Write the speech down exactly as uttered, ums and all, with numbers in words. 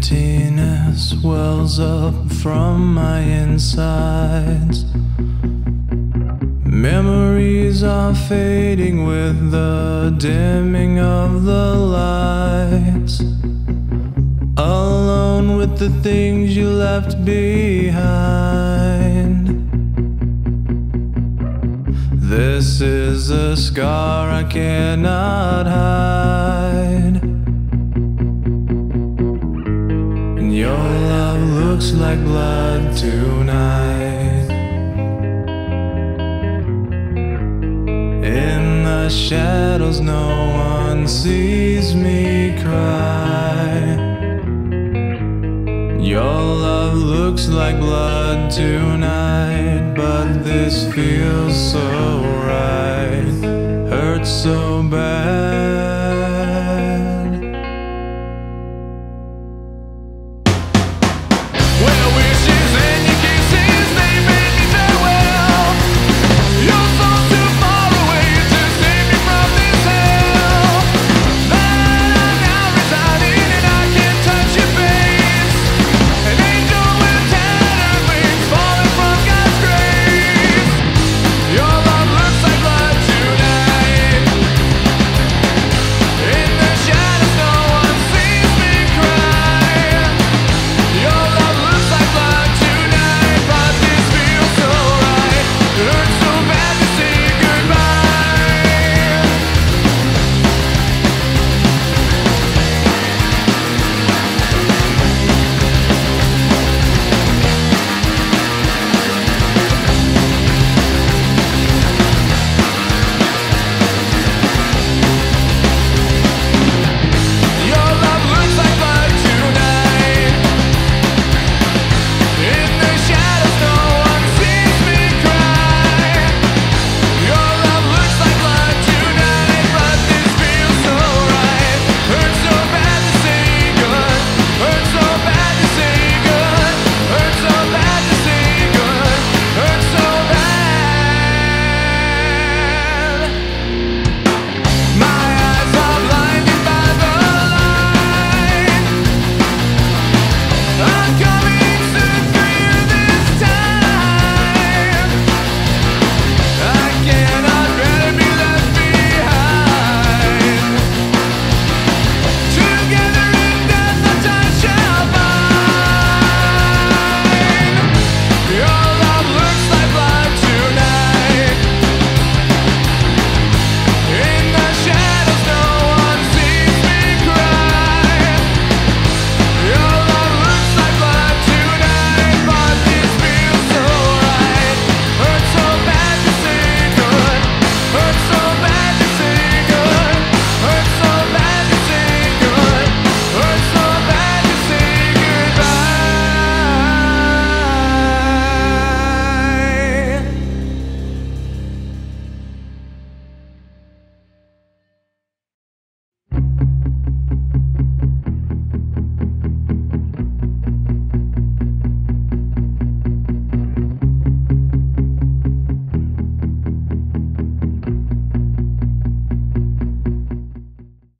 Emptiness wells up from my insides. Memories are fading with the dimming of the lights. Alone with the things you left behind. This is a scar I cannot hide. And your love looks like blood tonight. In the shadows no one sees me cry. Your love looks like blood tonight, but this feels so right. Hurts so bad.